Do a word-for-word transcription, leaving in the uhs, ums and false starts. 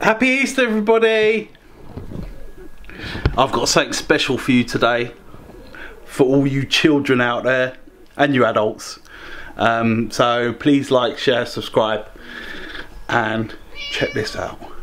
Happy Easter, everybody! I've got something special for you today, for all you children out there and you adults. Um, so please like, share, subscribe, and check this out.